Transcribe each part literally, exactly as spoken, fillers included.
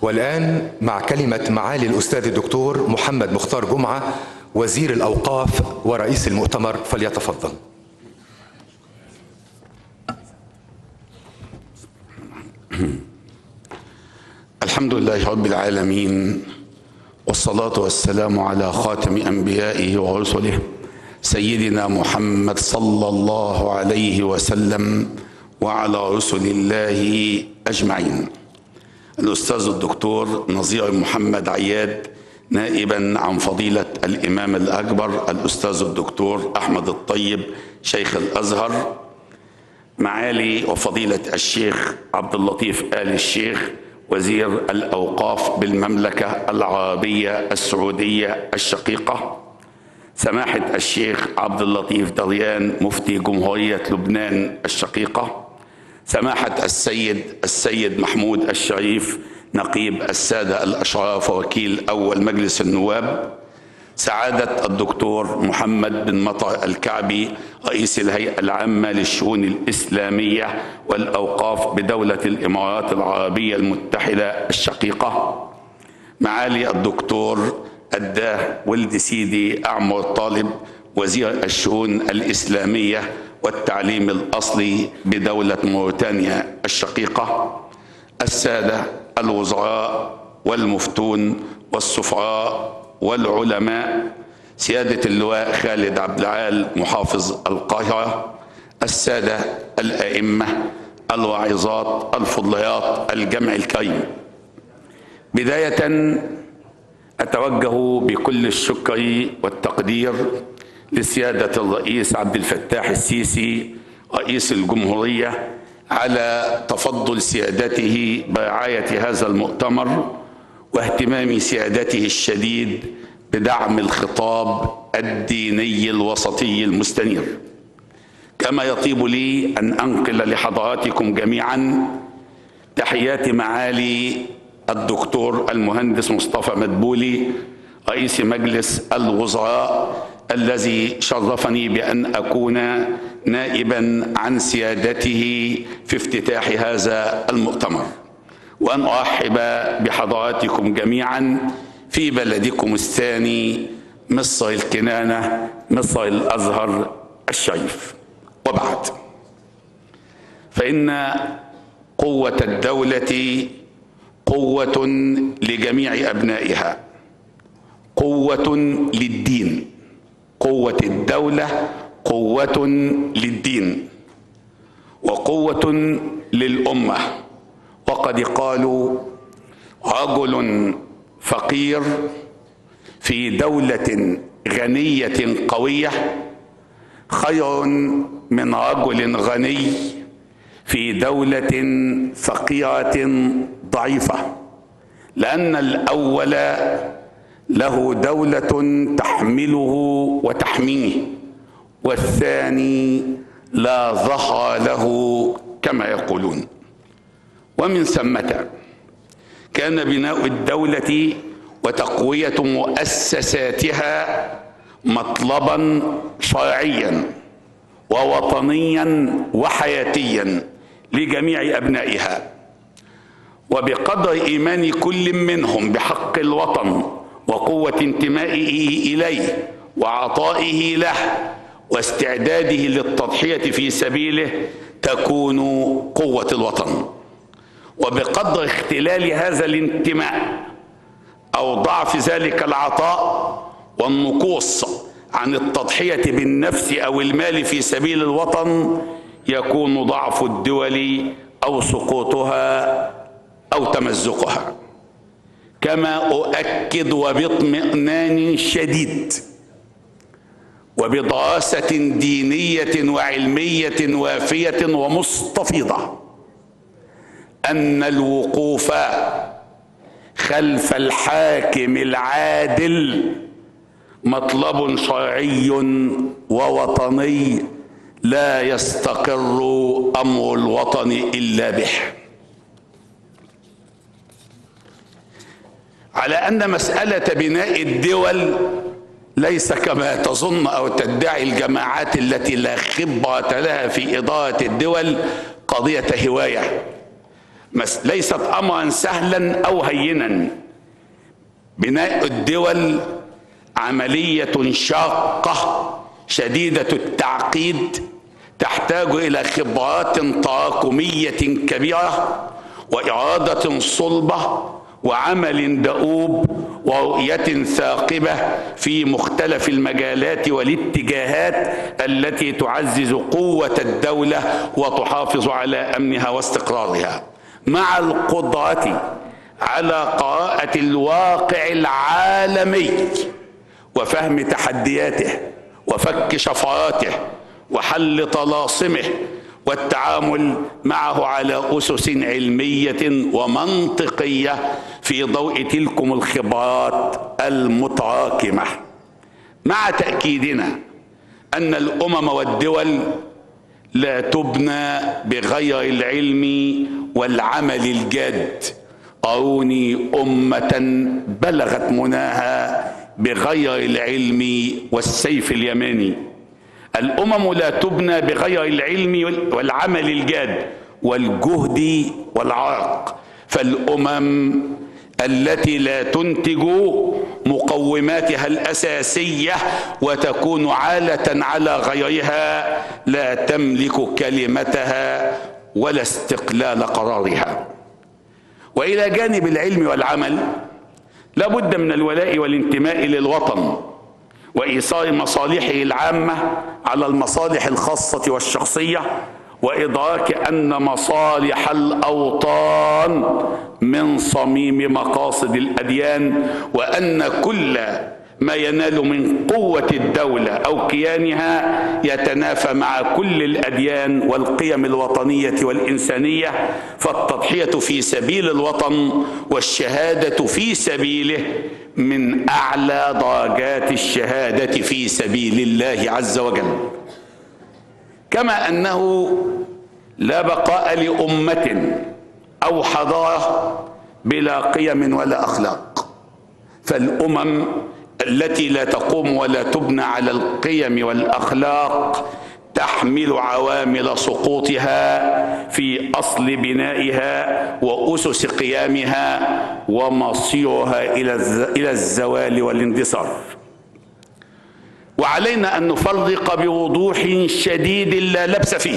والآن مع كلمة معالي الأستاذ الدكتور محمد مختار جمعة وزير الأوقاف ورئيس المؤتمر، فليتفضل. الحمد لله رب العالمين، والصلاة والسلام على خاتم أنبيائه ورسله سيدنا محمد صلى الله عليه وسلم وعلى رسل الله أجمعين. الأستاذ الدكتور نظير محمد عياد نائبا عن فضيلة الإمام الأكبر الأستاذ الدكتور أحمد الطيب شيخ الأزهر، معالي وفضيلة الشيخ عبد اللطيف آل الشيخ وزير الأوقاف بالمملكة العربية السعودية الشقيقة، سماحة الشيخ عبد اللطيف دريان مفتي جمهورية لبنان الشقيقة، سماحة السيد السيد محمود الشريف نقيب السادة الأشراف ووكيل أول مجلس النواب، سعادة الدكتور محمد بن مطر الكعبي رئيس الهيئة العامة للشؤون الإسلامية والأوقاف بدولة الإمارات العربية المتحدة الشقيقة، معالي الدكتور الداه ولد سيدي أعمر طالب وزير الشؤون الإسلامية والتعليم الأصلي بدولة موريتانيا الشقيقة، السادة الوزراء والمفتون والسفراء والعلماء، سيادة اللواء خالد عبد العال محافظ القاهرة، السادة الأئمة الواعظات الفضليات الجمع الكريم. بداية أتوجه بكل الشكر والتقدير لسيادة الرئيس عبد الفتاح السيسي رئيس الجمهورية على تفضل سيادته برعاية هذا المؤتمر واهتمام سيادته الشديد بدعم الخطاب الديني الوسطي المستنير. كما يطيب لي أن أنقل لحضراتكم جميعا تحيات معالي الدكتور المهندس مصطفى مدبولي رئيس مجلس الوزراء الذي شرفني بأن أكون نائبا عن سيادته في افتتاح هذا المؤتمر، وأن أرحب بحضراتكم جميعا في بلدكم الثاني مصر الكنانة مصر الأزهر الشريف. وبعد، فإن قوة الدولة قوة لجميع أبنائها، قوة للدين، قوة الدولة قوة للدين وقوة للأمة. وقد قالوا: رجل فقير في دولة غنية قوية خير من رجل غني في دولة فقيرة ضعيفة، لأن الأول له دولة تحمله وتحميه، والثاني لا ظهر له كما يقولون. ومن ثمة كان بناء الدولة وتقوية مؤسساتها مطلبا شرعيا ووطنيا وحياتيا لجميع أبنائها، وبقدر إيمان كل منهم بحق الوطن وقوة انتمائه إليه وعطائه له واستعداده للتضحية في سبيله تكون قوة الوطن. وبقدر اختلال هذا الانتماء أو ضعف ذلك العطاء والنقوص عن التضحية بالنفس أو المال في سبيل الوطن يكون ضعف الدول أو سقوطها أو تمزقها. كما أؤكد وباطمئنان شديد وبدراسة دينية وعلمية وافية ومستفيضة أن الوقوف خلف الحاكم العادل مطلب شرعي ووطني لا يستقر أمر الوطن إلا به. على أن مسألة بناء الدول ليس كما تظن أو تدعي الجماعات التي لا خبرة لها في إدارة الدول قضية هواية، ليست أمرا سهلا أو هينا. بناء الدول عملية شاقة شديدة التعقيد، تحتاج إلى خبرات تراكمية كبيرة وإرادة صلبة وعمل دؤوب ورؤية ثاقبة في مختلف المجالات والاتجاهات التي تعزز قوة الدولة وتحافظ على أمنها واستقرارها، مع القدرة على قراءة الواقع العالمي وفهم تحدياته وفك شفراته وحل طلاسمه والتعامل معه على أسس علمية ومنطقية في ضوء تلكم الخبرات المتراكمة، مع تأكيدنا أن الأمم والدول لا تبنى بغير العلم والعمل الجاد. أروني أمة بلغت مناها بغير العلم والسيف اليماني. الأمم لا تبنى بغير العلم والعمل الجاد والجهد والعرق، فالأمم التي لا تنتج مقوماتها الأساسية وتكون عالة على غيرها لا تملك كلمتها ولا استقلال قرارها. وإلى جانب العلم والعمل لا بد من الولاء والانتماء للوطن وإيصال مصالحه العامة على المصالح الخاصة والشخصية، وإدراك أن مصالح الأوطان من صميم مقاصد الأديان، وأن كل ما ينال من قوة الدولة أو كيانها يتنافى مع كل الأديان والقيم الوطنية والإنسانية، فالتضحية في سبيل الوطن والشهادة في سبيله من أعلى درجات الشهادة في سبيل الله عز وجل. كما أنه لا بقاء لأمة أو حضارة بلا قيم ولا أخلاق، فالأمم التي لا تقوم ولا تبنى على القيم والأخلاق تحمل عوامل سقوطها في أصل بنائها وأسس قيامها ومصيرها إلى الزوال والاندثار. وعلينا أن نفرق بوضوح شديد لا لبس فيه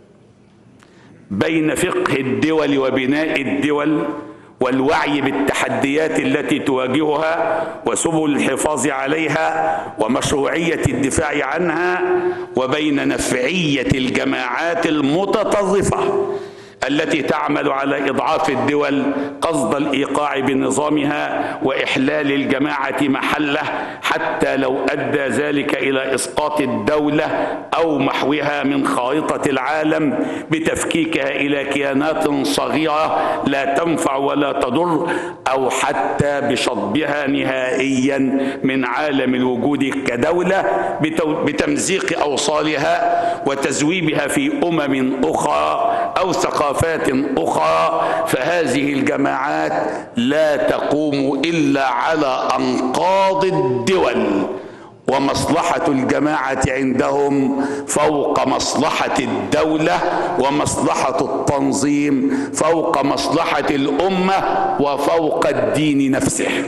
بين فقه الدول وبناء الدول والوعي بالتحديات التي تواجهها وسبل الحفاظ عليها ومشروعية الدفاع عنها، وبين نفعية الجماعات المتطرفة التي تعمل على إضعاف الدول قصد الإيقاع بنظامها وإحلال الجماعة محله، حتى لو أدى ذلك إلى إسقاط الدولة أو محوها من خارطة العالم بتفكيكها إلى كيانات صغيرة لا تنفع ولا تضر، أو حتى بشطبها نهائيا من عالم الوجود كدولة بتمزيق أوصالها وتزويبها في أمم أخرى أو ثقافات أخرى. فهذه الجماعات لا تقوم إلا على أنقاض الدول، ومصلحة الجماعة عندهم فوق مصلحة الدولة، ومصلحة التنظيم فوق مصلحة الأمة وفوق الدين نفسه.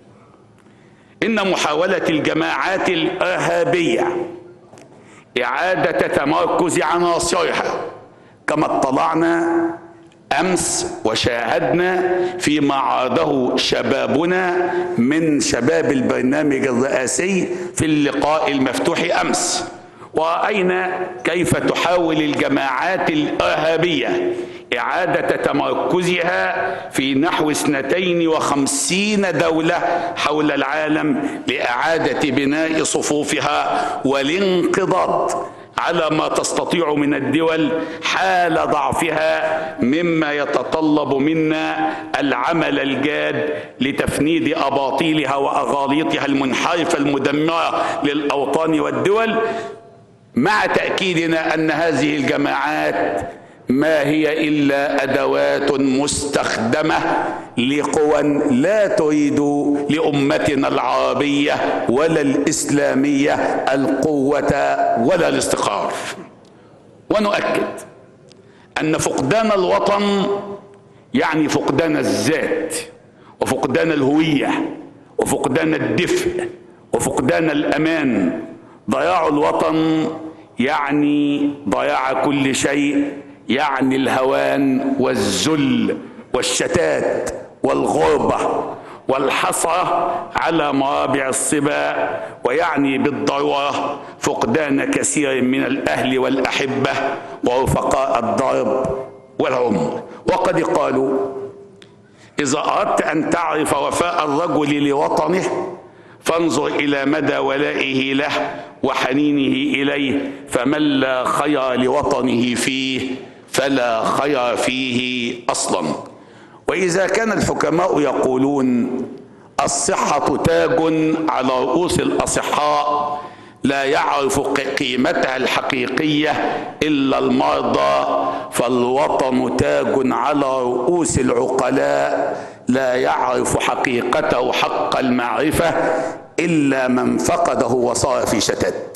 إن محاولة الجماعات الإرهابية إعادة تمركز عناصرها كما اطلعنا أمس وشاهدنا فيما عرضه شبابنا من شباب البرنامج الرئاسي في اللقاء المفتوح أمس، ورأينا كيف تحاول الجماعات الإرهابية إعادة تمركزها في نحو اثنتين وخمسين دولة حول العالم لإعادة بناء صفوفها والانقضاض على ما تستطيع من الدول حال ضعفها، مما يتطلب منا العمل الجاد لتفنيد أباطيلها وأغاليطها المنحرفة المدمرة للأوطان والدول، مع تأكيدنا أن هذه الجماعات ما هي إلا أدوات مستخدمة لقوى لا تريد لأمتنا العربية ولا الإسلامية القوة ولا الاستقرار. ونؤكد أن فقدان الوطن يعني فقدان الذات وفقدان الهوية وفقدان الدفء وفقدان الأمان. ضياع الوطن يعني ضياع كل شيء، يعني الهوان والذل والشتات والغربة والحسرة على مرابع الصبا، ويعني بالضرورة فقدان كثير من الأهل والأحبة ورفقاء الضرب والعمر. وقد قالوا: إذا أردت أن تعرف وفاء الرجل لوطنه فانظر إلى مدى ولائه له وحنينه إليه، فمن لا خير لوطنه فيه فلا خير فيه أصلا. وإذا كان الحكماء يقولون: الصحة تاج على رؤوس الأصحاء لا يعرف قيمتها الحقيقية إلا المرضى، فالوطن تاج على رؤوس العقلاء لا يعرف حقيقته حق المعرفة إلا من فقده وصار في شتات.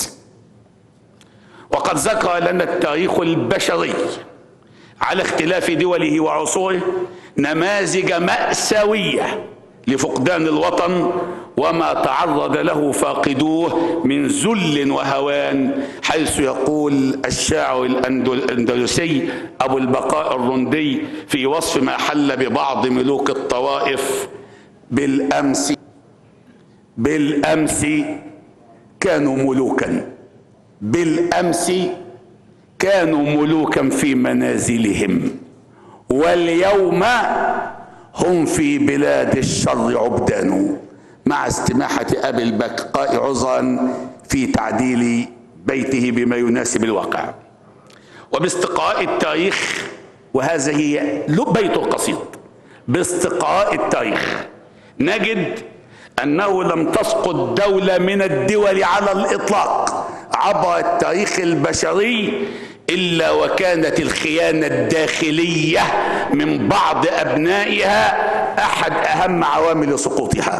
وقد ذكر لنا التاريخ البشري على اختلاف دوله وعصوره نماذج مأساوية لفقدان الوطن وما تعرض له فاقدوه من ذل وهوان، حيث يقول الشاعر الأندلسي أبو البقاء الرندي في وصف ما حل ببعض ملوك الطوائف: بالأمس بالأمس كانوا ملوكا، بالأمس كانوا ملوكا في منازلهم، واليوم هم في بلاد الشر عبدان. مع استماحة أبي البقاء عذرا في تعديل بيته بما يناسب الواقع. وباستقراء التاريخ، وهذا هي بيت القصيد، باستقراء التاريخ نجد أنه لم تسقط دولة من الدول على الإطلاق عبر التاريخ البشري إلا وكانت الخيانة الداخلية من بعض أبنائها أحد أهم عوامل سقوطها،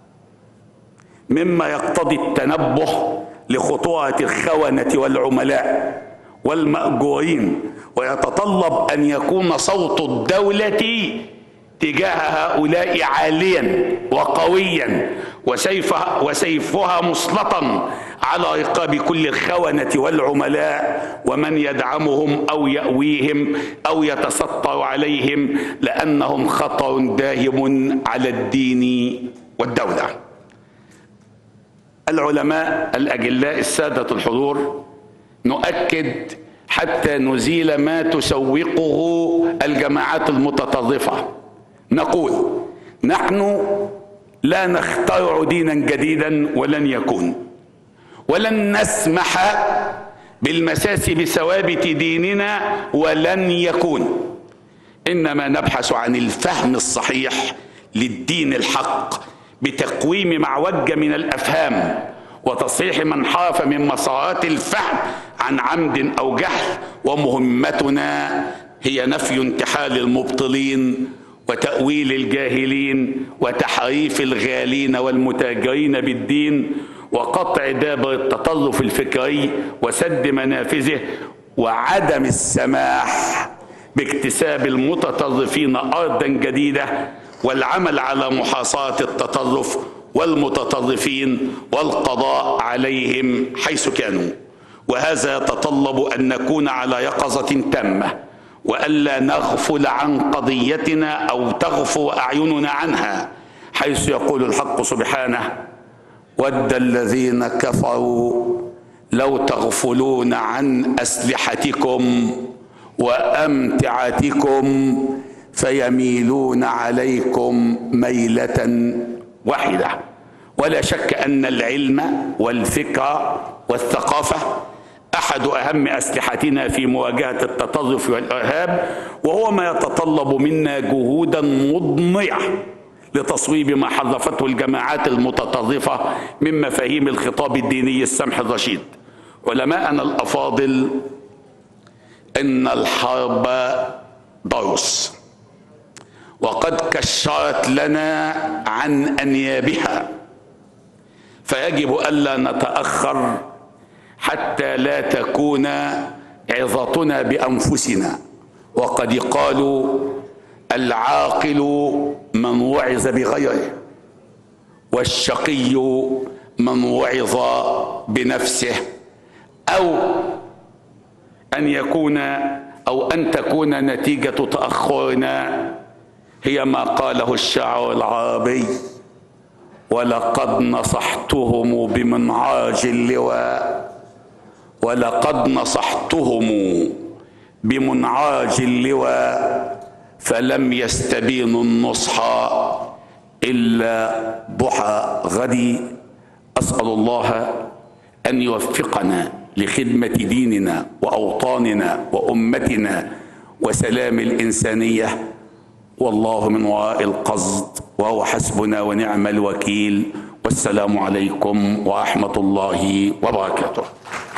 مما يقتضي التنبه لخطورة الخونة والعملاء والمأجورين، ويتطلب أن يكون صوت الدولة تجاه هؤلاء عاليا وقويا وسيفها, وسيفها مسلطا على رقاب كل الخونة والعملاء ومن يدعمهم أو يأويهم أو يتستر عليهم، لأنهم خطر داهم على الدين والدولة. العلماء الأجلاء السادة الحضور، نؤكد حتى نزيل ما تسوقه الجماعات المتطرفة، نقول: نحن لا نخترع دينا جديدا ولن يكون، ولن نسمح بالمساس بثوابت ديننا ولن يكون، إنما نبحث عن الفهم الصحيح للدين الحق بتقويم معوج من الأفهام وتصحيح من حرف من مسارات الفهم عن عمد أو جهل. ومهمتنا هي نفي انتحال المبطلين وتأويل الجاهلين وتحريف الغالين والمتاجرين بالدين وقطع دابر التطرف الفكري وسد منافذه، وعدم السماح باكتساب المتطرفين أرضا جديدة، والعمل على محاصرة التطرف والمتطرفين والقضاء عليهم حيث كانوا. وهذا يتطلب أن نكون على يقظة تامة، وألا نغفل عن قضيتنا أو تغفو أعيننا عنها، حيث يقول الحق سبحانه: ود الذين كفروا لو تغفلون عن أسلحتكم وأمتعتكم فيميلون عليكم ميلة واحدة. ولا شك أن العلم والفكر والثقافة أحد أهم أسلحتنا في مواجهة التطرف والإرهاب، وهو ما يتطلب منا جهودا مضنية لتصويب ما حرفته الجماعات المتطرفة من مفاهيم الخطاب الديني السمح الرشيد. علماءنا الأفاضل، إن الحرب ضرس، وقد كشرت لنا عن أنيابها، فيجب ألا نتأخر حتى لا تكون عظتنا بأنفسنا. وقد قالوا: العاقل من وعظ بغيره، والشقي من وعظ بنفسه، أو أن يكون أو أن تكون نتيجة تأخرنا هي ما قاله الشاعر العربي: ولقد نصحتهم بمنعاج اللواء، ولقد نصحتهم بمنعاج اللواء فلم يستبينوا النصح إلا ضحى غدي. أسأل الله أن يوفقنا لخدمة ديننا وأوطاننا وأمتنا وسلام الإنسانية، والله من وراء القصد وهو حسبنا ونعم الوكيل. والسلام عليكم ورحمة الله وبركاته.